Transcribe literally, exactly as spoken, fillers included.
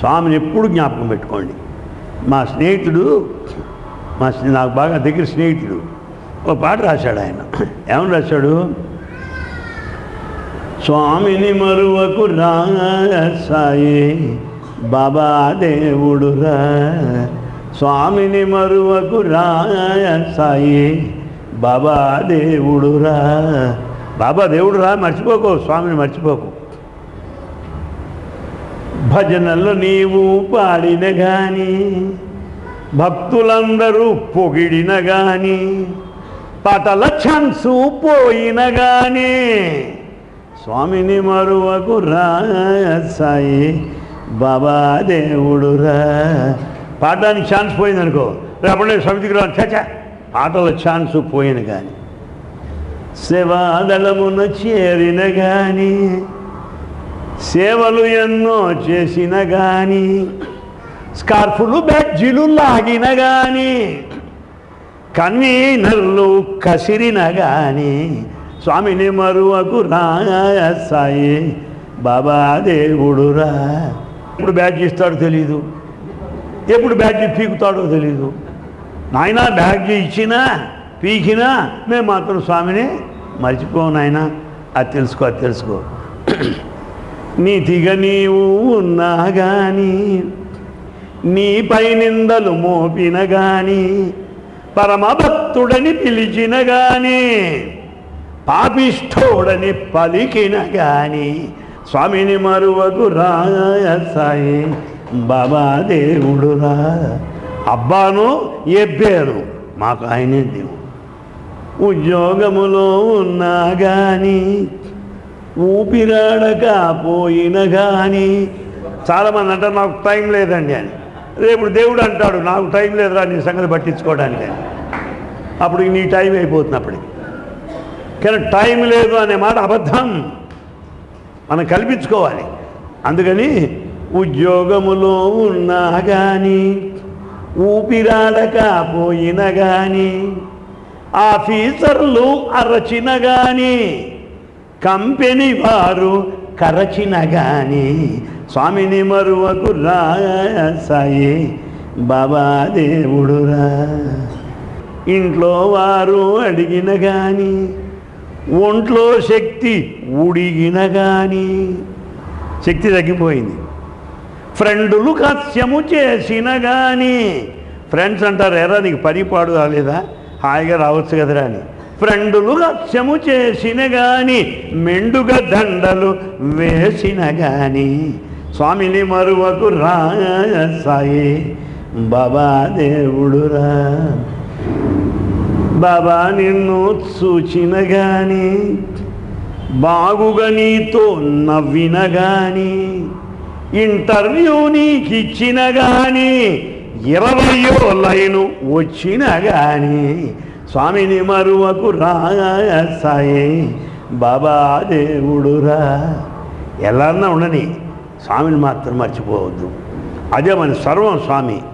స్వామిని ఎప్పుడు జ్ఞాపకం పెట్టుకోండి. మా స్నేహితుడు మా నాకు బాగా దగ్గర స్నేహితుడు ఒక పాట రాశాడు. ఆయన ఏమని రాశాడు? స్వామిని మరువకు రా సాయే బాబా దేవుడురా, స్వామిని మరువకు రా సాయే బాబా దేవుడురా. బాబా దేవుడురా, మర్చిపోకు, స్వామిని మర్చిపోకు. భజనలు నీవు పాడిన గాని, భక్తులందరూ పొగిడిన గాని, పాటల ఛాన్సు పోయిన గాని, స్వామిని మరువకు రా సాయి బాబా దేవుడురా. పాడడానికి ఛాన్స్ పోయిందనుకో, రేపటి సమితికి రా, చచ్చా పాటల ఛాన్సు పోయిన కానీ, సేవాదళమున చేరిన కానీ, సేవలు ఎన్నో చేసిన కానీ, స్కార్ఫులు బ్యాడ్జీలు లాగిన కానీ, కన్వీనర్లు కసిరిన కానీ, స్వామిని మరువకు రా సాయి బాబా దేవుడురా. ఎప్పుడు బ్యాడ్జ్ ఇస్తాడో తెలీదు, ఎప్పుడు బ్యాడ్జీ పీకుతాడో తెలీదు. నాయన బ్యాడ్జీ ఇచ్చినా పీకినా మేము మాత్రం స్వామిని మర్చిపోవు నాయన. అది తెలుసుకో, అది తెలుసుకో. నీతిగా నీవు ఉన్నా కానీ, నీపై నిందలు మోపిన కానీ, పరమభక్తుడని పిలిచిన కానీ, పాపిష్ఠోడని పలికిన కానీ, స్వామిని మరువకు రా సాయి బాబా దేవుడురా. అబ్బాను ఎబ్బాను మాకు ఆయనే దేవుడు. ఉద్యోగములో ఉన్నా కానీ, ఊపిరాడక పోయిన కానీ, చాలామంది అంటారు నాకు టైం లేదండి అని. రేపు దేవుడు అంటాడు నాకు టైం లేదురా నీ సంగతి పట్టించుకోవడానికి అని. అప్పుడు నీ టైం అయిపోతుంది అప్పటికి. కానీ టైం లేదు అనే మాట అబద్ధం, మనం కల్పించుకోవాలి. అందుకని ఉద్యోగములో ఉన్నా కానీ, ఊపిరాడక పోయిన కానీ, ఆఫీసర్లు అరచిన కానీ, కంపెనీ వారు కరచిన కానీ, స్వామిని మరువకు రా సాయి బాబా దేవుడురా. ఇంట్లో వారు అడిగిన కానీ, ఒంట్లో శక్తి ఉడిగిన కానీ, శక్తి తగ్గిపోయింది. ఫ్రెండులు కస్యము చేసిన కానీ, ఫ్రెండ్స్ అంటారు ఎరా నీకు పని పాడు రాలేదా, హాయిగా రావచ్చు కదరా అని. ఫ్రెండులు కస్యము చేసిన కానీ, మెండుగా దండలు వేసిన కానీ, స్వామిని మరువకు రా సాయి బాబా దేవుడురా. బాబా నిన్ను చూచిన కానీ, బాగుగా నీతో నవ్విన కానీ, ఇంటర్వ్యూ నీకిచ్చిన కానీ, ఇరవయో లైను వచ్చిన కానీ, స్వామిని మరువకు రా సాయి బాబా దేవుడురా. ఎలా ఉండని స్వామిని మాత్రం మర్చిపోవద్దు. అదే మన సర్వం స్వామి.